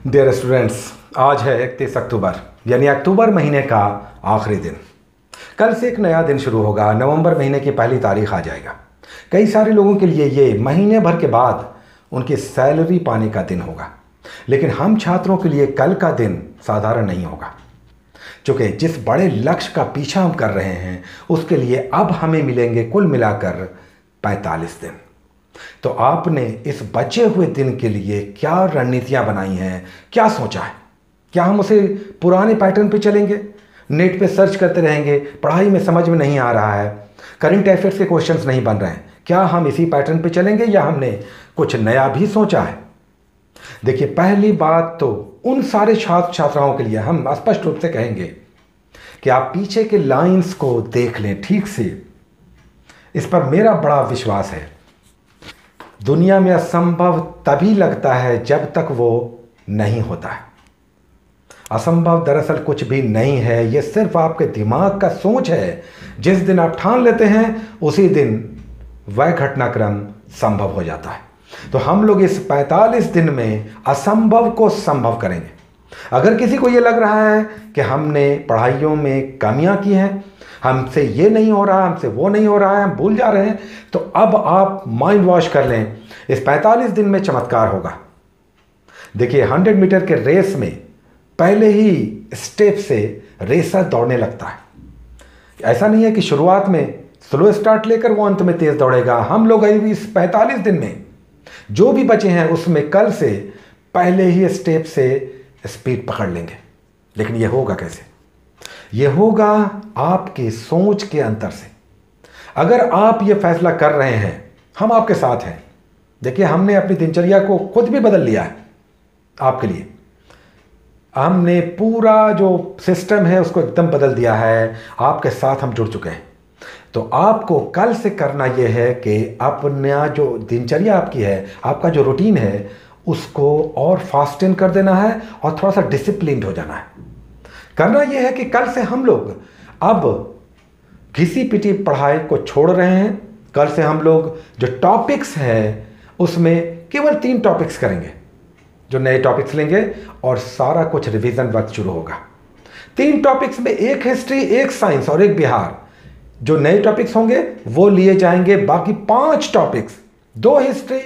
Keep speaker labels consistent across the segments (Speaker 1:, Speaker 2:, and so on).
Speaker 1: Dear students, आज है 31 अक्टूबर यानी अक्टूबर महीने का आखिरी दिन। कल से एक नया दिन शुरू होगा। नवंबर महीने की पहली तारीख आ जाएगा। कई सारे लोगों के लिए ये महीने भर के बाद उनकी सैलरी पाने का दिन होगा, लेकिन हम छात्रों के लिए कल का दिन साधारण नहीं होगा, क्योंकि जिस बड़े लक्ष्य का पीछा हम कर रहे हैं उसके लिए अब हमें मिलेंगे कुल मिलाकर 45 दिन। तो आपने इस बचे हुए दिन के लिए क्या रणनीतियां बनाई हैं, क्या सोचा है? क्या हम उसे पुराने पैटर्न पे चलेंगे, नेट पे सर्च करते रहेंगे, पढ़ाई में समझ में नहीं आ रहा है, करंट अफेयर्स के क्वेश्चंस नहीं बन रहे हैं, क्या हम इसी पैटर्न पे चलेंगे या हमने कुछ नया भी सोचा है? देखिए, पहली बात तो उन सारे छात्र छात्राओं के लिए हम स्पष्ट रूप से कहेंगे कि आप पीछे के लाइंस को देख लें ठीक से। इस पर मेरा बड़ा विश्वास है। दुनिया में असंभव तभी लगता है जब तक वो नहीं होता है। असंभव दरअसल कुछ भी नहीं है, ये सिर्फ आपके दिमाग का सोच है। जिस दिन आप ठान लेते हैं उसी दिन वह घटनाक्रम संभव हो जाता है। तो हम लोग इस 45 दिन में असंभव को संभव करेंगे। अगर किसी को ये लग रहा है कि हमने पढ़ाइयों में कमियां की हैं, हमसे ये नहीं हो रहा, हमसे वो नहीं हो रहा है, हम भूल जा रहे हैं, तो अब आप माइंड वॉश कर लें। इस 45 दिन में चमत्कार होगा। देखिए, 100 मीटर के रेस में पहले ही स्टेप से रेसर दौड़ने लगता है। ऐसा नहीं है कि शुरुआत में स्लो स्टार्ट लेकर वो अंत में तेज दौड़ेगा। हम लोग अभी इस 45 दिन में जो भी बचे हैं उसमें कल से पहले ही स्टेप से स्पीड पकड़ लेंगे। लेकिन यह होगा कैसे? यह होगा आपकी सोच के अंतर से। अगर आप ये फैसला कर रहे हैं, हम आपके साथ हैं। देखिए, हमने अपनी दिनचर्या को खुद भी बदल लिया है आपके लिए। हमने पूरा जो सिस्टम है उसको एकदम बदल दिया है। आपके साथ हम जुड़ चुके हैं। तो आपको कल से करना यह है कि अपना जो दिनचर्या आपकी है, आपका जो रूटीन है, उसको और फास्टन कर देना है और थोड़ा सा डिसिप्लिन्ड हो जाना है। करना यह है कि कल से हम लोग अब घिसी पिटी पढ़ाई को छोड़ रहे हैं। कल से हम लोग जो टॉपिक्स हैं उसमें केवल 3 टॉपिक्स करेंगे, जो नए टॉपिक्स लेंगे और सारा कुछ रिवीजन वर्क शुरू होगा। 3 टॉपिक्स में एक हिस्ट्री, एक साइंस और एक बिहार। जो नए टॉपिक्स होंगे वो लिए जाएंगे। बाकी 5 टॉपिक्स, 2 हिस्ट्री,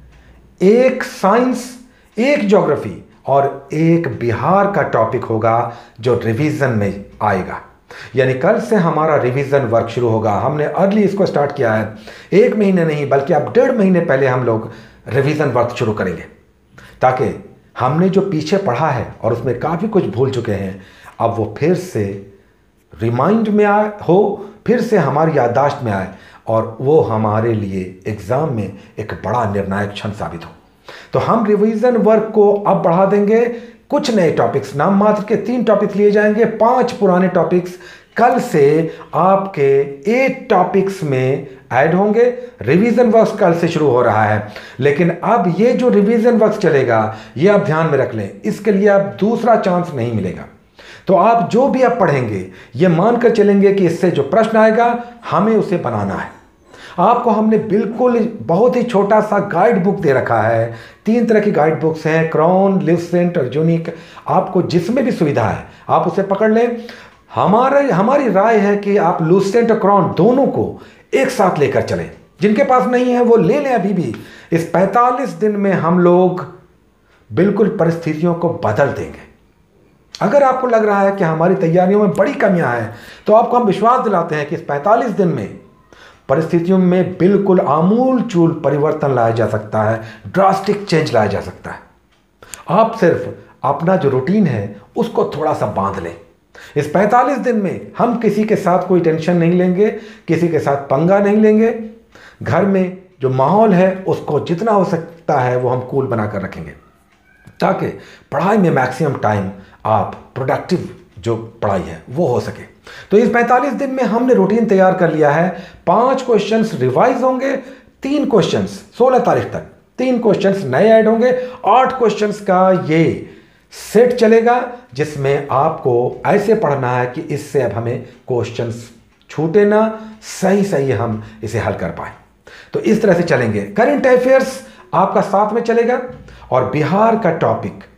Speaker 1: एक साइंस, एक ज्योग्राफी और एक बिहार का टॉपिक होगा जो रिवीजन में आएगा। यानी कल से हमारा रिवीजन वर्क शुरू होगा। हमने अर्ली इसको स्टार्ट किया है। 1 महीने नहीं बल्कि अब 1.5 महीने पहले हम लोग रिवीजन वर्क शुरू करेंगे, ताकि हमने जो पीछे पढ़ा है और उसमें काफ़ी कुछ भूल चुके हैं, अब वो फिर से रिमाइंड में आए हो, फिर से हमारी याददाश्त में आए और वो हमारे लिए एग्ज़ाम में एक बड़ा निर्णायक क्षण साबित हो। तो हम रिवीजन वर्क को अब बढ़ा देंगे। कुछ नए टॉपिक्स, नाम मात्र के 3 टॉपिक्स लिए जाएंगे। 5 पुराने टॉपिक्स कल से आपके 8 टॉपिक्स में ऐड होंगे। रिवीजन वर्क कल से शुरू हो रहा है। लेकिन अब ये जो रिवीजन वर्क चलेगा, ये आप ध्यान में रख लें, इसके लिए अब दूसरा चांस नहीं मिलेगा। तो आप जो भी आप पढ़ेंगे ये मानकर चलेंगे कि इससे जो प्रश्न आएगा हमें उसे बनाना है। आपको हमने बिल्कुल बहुत ही छोटा सा गाइड बुक दे रखा है। 3 तरह की गाइड बुक्स हैं, क्रॉन, लिवसेंट और यूनिक। आपको जिसमें भी सुविधा है आप उसे पकड़ लें। हमारी राय है कि आप लुसेंट और क्रॉन दोनों को एक साथ लेकर चलें। जिनके पास नहीं है वो ले लें अभी भी। इस 45 दिन में हम लोग बिल्कुल परिस्थितियों को बदल देंगे। अगर आपको लग रहा है कि हमारी तैयारियों में बड़ी कमियां हैं, तो आपको हम विश्वास दिलाते हैं कि इस 45 दिन में परिस्थितियों में बिल्कुल आमूल चूल परिवर्तन लाया जा सकता है, ड्रास्टिक चेंज लाया जा सकता है। आप सिर्फ अपना जो रूटीन है उसको थोड़ा सा बांध लें। इस 45 दिन में हम किसी के साथ कोई टेंशन नहीं लेंगे, किसी के साथ पंगा नहीं लेंगे। घर में जो माहौल है उसको जितना हो सकता है वो हम कूल बनाकर रखेंगे, ताकि पढ़ाई में मैक्सिमम टाइम आप प्रोडक्टिव जो पढ़ाई है वो हो सके। तो इस 45 दिन में हमने रूटीन तैयार कर लिया है। 5 क्वेश्चंस रिवाइज होंगे, 3 क्वेश्चंस 16 तारीख तक, 3 क्वेश्चंस नए ऐड होंगे, 8 क्वेश्चंस का ये सेट चलेगा, जिसमें आपको ऐसे पढ़ना है कि इससे अब हमें क्वेश्चंस छूटे ना, सही सही हम इसे हल कर पाए। तो इस तरह से चलेंगे। करंट अफेयर्स आपका साथ में चलेगा और बिहार का टॉपिक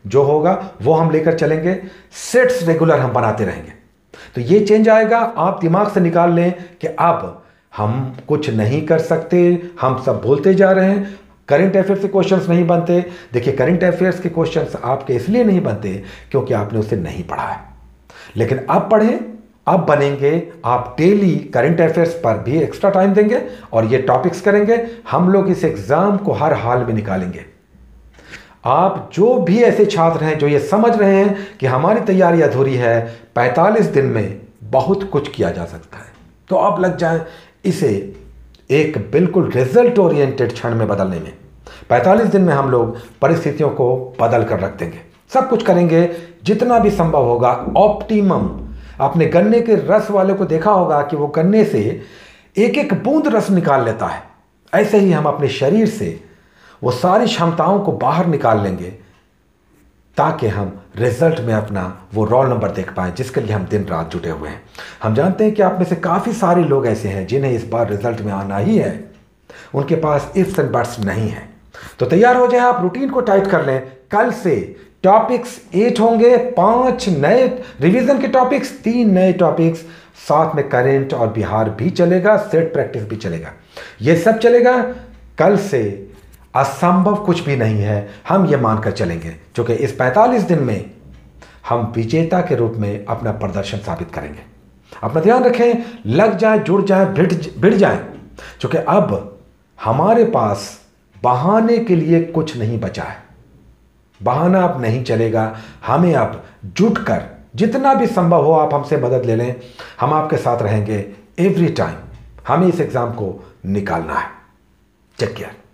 Speaker 1: जो होगा वो हम लेकर चलेंगे, सेट्स रेगुलर हम बनाते रहेंगे। तो ये चेंज आएगा। आप दिमाग से निकाल लें कि अब हम कुछ नहीं कर सकते, हम सब बोलते जा रहे हैं, करंट अफेयर्स के क्वेश्चंस नहीं बनते। देखिए, करंट अफेयर्स के क्वेश्चंस आपके इसलिए नहीं बनते क्योंकि आपने उसे नहीं पढ़ा है, लेकिन अब पढ़ें, अब बनेंगे। आप डेली करंट अफेयर्स पर भी एक्स्ट्रा टाइम देंगे और ये टॉपिक्स करेंगे। हम लोग इस एग्जाम को हर हाल में निकालेंगे। आप जो भी ऐसे छात्र हैं जो ये समझ रहे हैं कि हमारी तैयारी अधूरी है, 45 दिन में बहुत कुछ किया जा सकता है, तो आप लग जाएं इसे एक बिल्कुल रिजल्ट ओरिएंटेड क्षण में बदलने में। 45 दिन में हम लोग परिस्थितियों को बदल कर रख देंगे, सब कुछ करेंगे जितना भी संभव होगा ऑप्टिमम। आपने गन्ने के रस वाले को देखा होगा कि वो गन्ने से एक एक बूंद रस निकाल लेता है, ऐसे ही हम अपने शरीर से वो सारी क्षमताओं को बाहर निकाल लेंगे ताकि हम रिजल्ट में अपना वो रोल नंबर देख पाएं जिसके लिए हम दिन रात जुटे हुए हैं। हम जानते हैं कि आप में से काफ़ी सारे लोग ऐसे हैं जिन्हें इस बार रिजल्ट में आना ही है, उनके पास इफ्स एंड बट्स नहीं है। तो तैयार हो जाएं, आप रूटीन को टाइट कर लें। कल से टॉपिक्स 8 होंगे, 5 नए रिवीजन के टॉपिक्स, 3 नए टॉपिक्स, साथ में करंट और बिहार भी चलेगा, सेट प्रैक्टिस भी चलेगा, ये सब चलेगा। कल से असंभव कुछ भी नहीं है, हम ये मानकर चलेंगे, क्योंकि इस 45 दिन में हम विजेता के रूप में अपना प्रदर्शन साबित करेंगे। अपना ध्यान रखें, लग जाए, जुड़ जाए, भिड़ जाए, क्योंकि अब हमारे पास बहाने के लिए कुछ नहीं बचा है। बहाना अब नहीं चलेगा, हमें अब जुटकर जितना भी संभव हो आप हमसे मदद ले लें, हम आपके साथ रहेंगे एवरी टाइम। हमें इस एग्जाम को निकालना है। Take care.